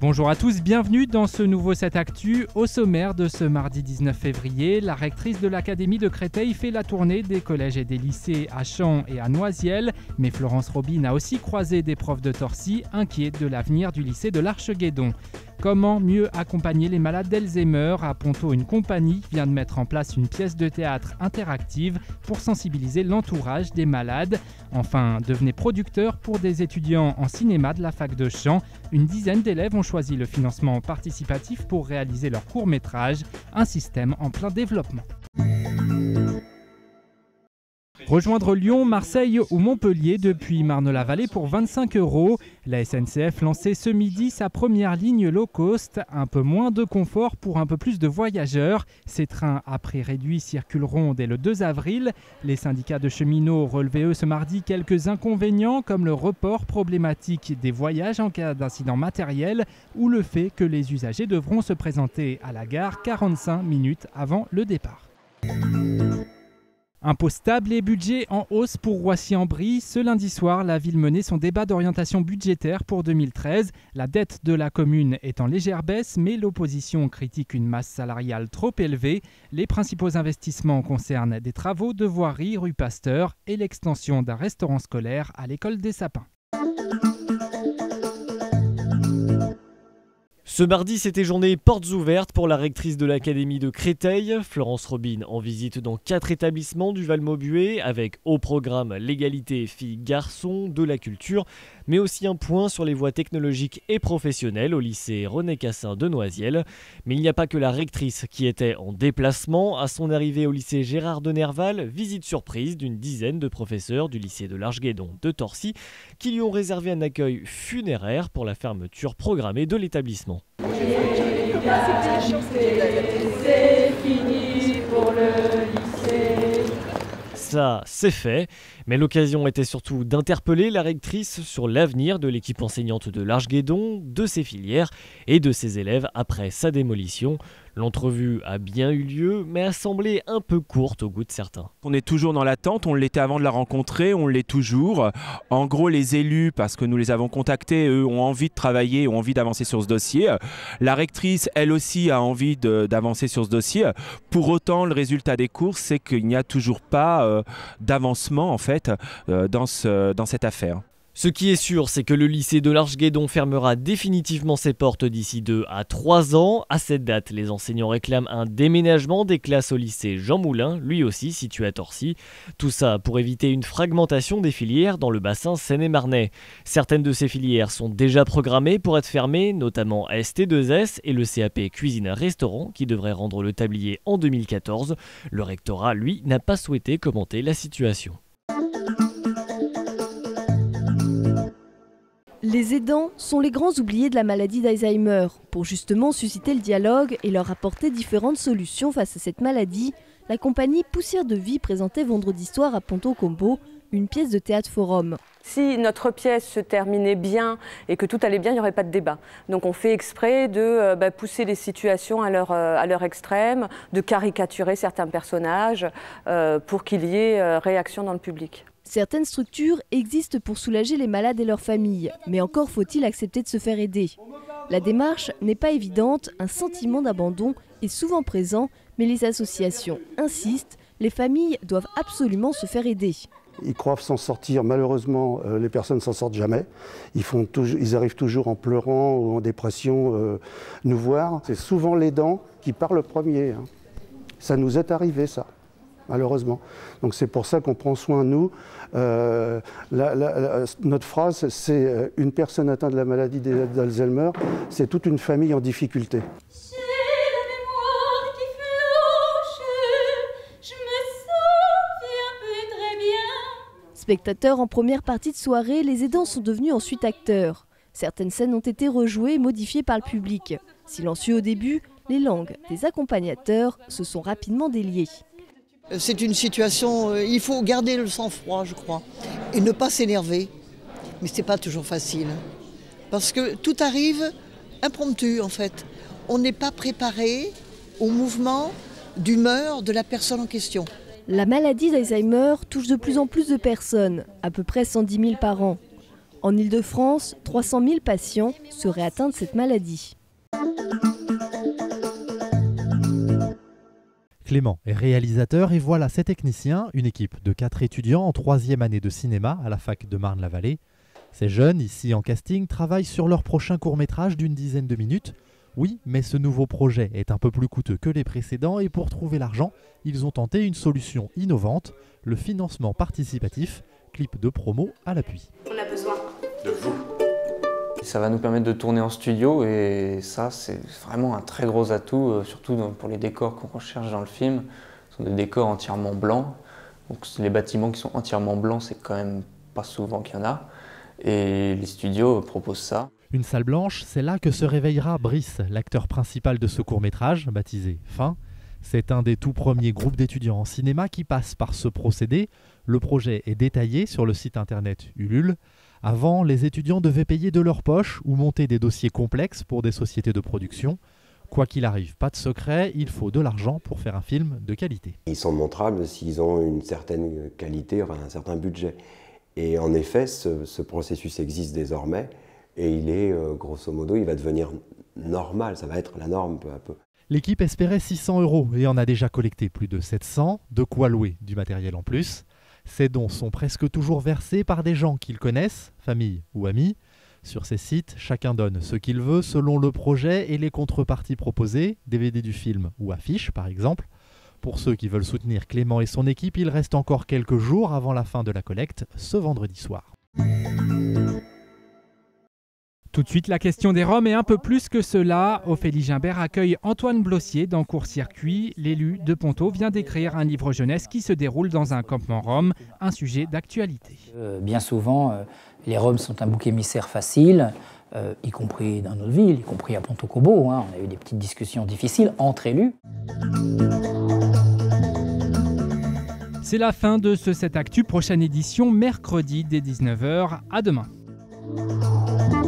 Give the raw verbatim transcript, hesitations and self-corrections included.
Bonjour à tous, bienvenue dans ce nouveau sept Actu. Au sommaire de ce mardi dix-neuf février, la rectrice de l'Académie de Créteil fait la tournée des collèges et des lycées à Champs et à Noisiel. Mais Florence Robine a aussi croisé des profs de Torcy inquiets de l'avenir du lycée de l'Arche-Guédon. Comment mieux accompagner les malades d'Alzheimer? À Ponto, une compagnie vient de mettre en place une pièce de théâtre interactive pour sensibiliser l'entourage des malades. Enfin, devenez producteur pour des étudiants en cinéma de la fac de Champs. Une dizaine d'élèves ont choisi le financement participatif pour réaliser leur court-métrage, un système en plein développement. Rejoindre Lyon, Marseille ou Montpellier depuis Marne-la-Vallée pour vingt-cinq euros. La S N C F lançait ce midi sa première ligne low cost. Un peu moins de confort pour un peu plus de voyageurs. Ces trains à prix réduit circuleront dès le deux avril. Les syndicats de cheminots relevaient eux ce mardi quelques inconvénients comme le report problématique des voyages en cas d'incident matériel ou le fait que les usagers devront se présenter à la gare quarante-cinq minutes avant le départ. Impôts stables et budget en hausse pour Roissy-en-Brie. Ce lundi soir, la ville menait son débat d'orientation budgétaire pour deux mille treize. La dette de la commune est en légère baisse, mais l'opposition critique une masse salariale trop élevée. Les principaux investissements concernent des travaux de voirie rue Pasteur et l'extension d'un restaurant scolaire à l'école des Sapins. Ce mardi, c'était journée portes ouvertes pour la rectrice de l'Académie de Créteil, Florence Robine, en visite dans quatre établissements du Val-Maubuée, avec au programme l'égalité filles-garçons, de la culture, mais aussi un point sur les voies technologiques et professionnelles au lycée René Cassin de Noisiel. Mais il n'y a pas que la rectrice qui était en déplacement. À son arrivée au lycée Gérard de Nerval, visite surprise d'une dizaine de professeurs du lycée de l'Arche-Guédon de Torcy qui lui ont réservé un accueil funéraire pour la fermeture programmée de l'établissement. C'est fini pour le lycée. Ça, c'est fait, mais l'occasion était surtout d'interpeller la rectrice sur l'avenir de l'équipe enseignante de l'Arche-Guédon, de ses filières et de ses élèves après sa démolition. L'entrevue a bien eu lieu, mais a semblé un peu courte au goût de certains. On est toujours dans l'attente, on l'était avant de la rencontrer, on l'est toujours. En gros, les élus, parce que nous les avons contactés, eux ont envie de travailler, ont envie d'avancer sur ce dossier. La rectrice, elle aussi, a envie de, d'avancer sur ce dossier. Pour autant, le résultat des courses, c'est qu'il n'y a toujours pas euh, d'avancement en fait, euh, dans, ce, dans cette affaire. Ce qui est sûr, c'est que le lycée de l'Arche-Guédon fermera définitivement ses portes d'ici deux à trois ans. À cette date, les enseignants réclament un déménagement des classes au lycée Jean Moulin, lui aussi situé à Torcy. Tout ça pour éviter une fragmentation des filières dans le bassin seine-et-marnais. Certaines de ces filières sont déjà programmées pour être fermées, notamment S T deux S et le C A P Cuisine-Restaurant qui devrait rendre le tablier en deux mille quatorze. Le rectorat, lui, n'a pas souhaité commenter la situation. Les aidants sont les grands oubliés de la maladie d'Alzheimer. Pour justement susciter le dialogue et leur apporter différentes solutions face à cette maladie, la compagnie Poussière de Vie présentait vendredi soir à Ponto-Combo une pièce de théâtre forum. Si notre pièce se terminait bien et que tout allait bien, il n'y aurait pas de débat. Donc on fait exprès de euh, bah, pousser les situations à leur, euh, à leur extrême, de caricaturer certains personnages euh, pour qu'il y ait euh, réaction dans le public. Certaines structures existent pour soulager les malades et leurs familles, mais encore faut-il accepter de se faire aider. La démarche n'est pas évidente, un sentiment d'abandon est souvent présent, mais les associations insistent, les familles doivent absolument se faire aider. Ils croient s'en sortir, malheureusement euh, les personnes ne s'en sortent jamais. Ils, font toujours, ils arrivent toujours en pleurant ou en dépression euh, nous voir. C'est souvent l'aidant qui part le premier. Hein. Ça nous est arrivé ça, malheureusement. Donc c'est pour ça qu'on prend soin de nous. Euh, la, la, la, notre phrase, c'est une personne atteinte de la maladie d'Alzheimer, c'est toute une famille en difficulté. Spectateurs en première partie de soirée, les aidants sont devenus ensuite acteurs. Certaines scènes ont été rejouées et modifiées par le public. Silencieux au début, les langues des accompagnateurs se sont rapidement déliées. C'est une situation, il faut garder le sang-froid, je crois, et ne pas s'énerver. Mais ce n'est pas toujours facile. Parce que tout arrive impromptu, en fait. On n'est pas préparé au mouvement d'humeur de la personne en question. La maladie d'Alzheimer touche de plus en plus de personnes, à peu près cent dix mille par an. En Île-de-France, trois cent mille patients seraient atteints de cette maladie. Clément est réalisateur et voilà ses techniciens, une équipe de quatre étudiants en troisième année de cinéma à la fac de Marne-la-Vallée. Ces jeunes, ici en casting, travaillent sur leur prochain court-métrage d'une dizaine de minutes. Oui, mais ce nouveau projet est un peu plus coûteux que les précédents et pour trouver l'argent, ils ont tenté une solution innovante, le financement participatif, clip de promo à l'appui. On a besoin de vous. Ça va nous permettre de tourner en studio et ça c'est vraiment un très gros atout, surtout pour les décors qu'on recherche dans le film. Ce sont des décors entièrement blancs, donc les bâtiments qui sont entièrement blancs c'est quand même pas souvent qu'il y en a et les studios proposent ça. Une salle blanche, c'est là que se réveillera Brice, l'acteur principal de ce court-métrage, baptisé Fin. C'est un des tout premiers groupes d'étudiants en cinéma qui passe par ce procédé. Le projet est détaillé sur le site internet Ulule. Avant, les étudiants devaient payer de leur poche ou monter des dossiers complexes pour des sociétés de production. Quoi qu'il arrive, pas de secret, il faut de l'argent pour faire un film de qualité. Ils sont montrables s'ils ont une certaine qualité, enfin un certain budget. Et en effet, ce, ce processus existe désormais. Et il est, euh, grosso modo, il va devenir normal, ça va être la norme peu à peu. L'équipe espérait six cents euros et en a déjà collecté plus de sept cents, de quoi louer du matériel en plus. Ces dons sont presque toujours versés par des gens qu'ils connaissent, famille ou amis. Sur ces sites, chacun donne ce qu'il veut selon le projet et les contreparties proposées, D V D du film ou affiches par exemple. Pour ceux qui veulent soutenir Clément et son équipe, il reste encore quelques jours avant la fin de la collecte, ce vendredi soir. Tout de suite, la question des Roms et un peu plus que cela. Ophélie Gimbert accueille Antoine Blossier dans Court-Circuit. L'élu de Ponto vient d'écrire un livre jeunesse qui se déroule dans un campement Rom, un sujet d'actualité. Euh, bien souvent, euh, les Roms sont un bouc émissaire facile, euh, y compris dans notre ville, y compris à Ponto-Combo. Hein. On a eu des petites discussions difficiles entre élus. C'est la fin de ce sept actu. Prochaine édition mercredi dès dix-neuf heures. À demain.